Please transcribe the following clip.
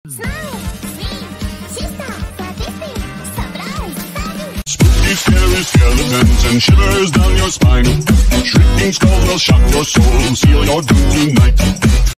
Spooky, scary skeletons and shivers down your spine. Shrieking skulls will shock your soul, seal your doom tonight.